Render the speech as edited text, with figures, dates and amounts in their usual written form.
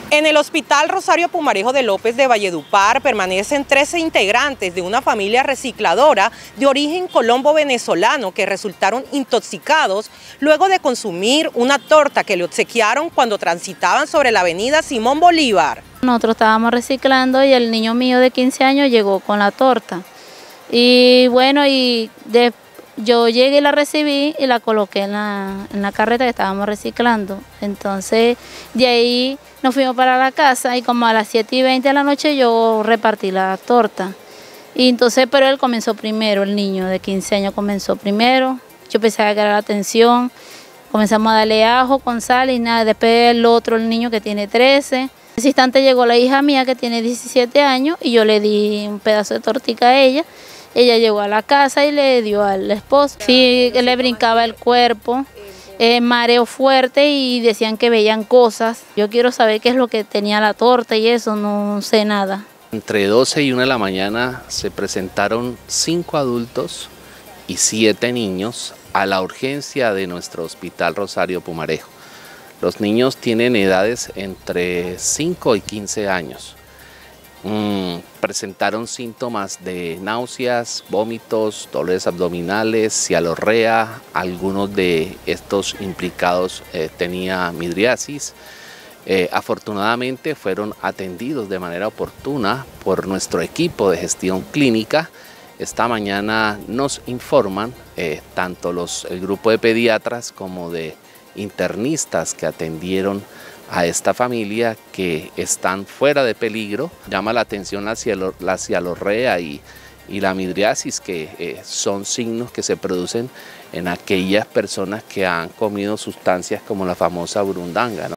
En el Hospital Rosario Pumarejo de López de Valledupar permanecen 13 integrantes de una familia recicladora de origen colombo-venezolano que resultaron intoxicados luego de consumir una torta que le obsequiaron cuando transitaban sobre la avenida Simón Bolívar. Nosotros estábamos reciclando y el niño mío de 15 años llegó con la torta. Y bueno, yo llegué y la recibí y la coloqué en la carreta que estábamos reciclando. Entonces, de ahí nos fuimos para la casa y como a las 7:20 de la noche yo repartí la torta. Y entonces, pero él comenzó primero, el niño de 15 años comenzó primero. Yo pensaba que era la atención. Comenzamos a darle ajo con sal y nada. Después el niño que tiene 13. En ese instante llegó la hija mía que tiene 17 años y yo le di un pedazo de tortica a ella. Ella llegó a la casa y le dio al esposo. Sí, le brincaba el cuerpo, mareo fuerte y decían que veían cosas. Yo quiero saber qué es lo que tenía la torta y eso, no sé nada. Entre 12 y 1 de la mañana se presentaron 5 adultos y 7 niños a la urgencia de nuestro Hospital Rosario Pumarejo. Los niños tienen edades entre 5 y 15 años. Presentaron síntomas de náuseas, vómitos, dolores abdominales, cialorrea. Algunos de estos implicados tenía midriasis. Afortunadamente fueron atendidos de manera oportuna por nuestro equipo de gestión clínica. Esta mañana nos informan tanto el grupo de pediatras como de internistas que atendieron a esta familia que están fuera de peligro. Llama la atención la cialorrea y la midriasis, que son signos que se producen en aquellas personas que han comido sustancias como la famosa burundanga, ¿no?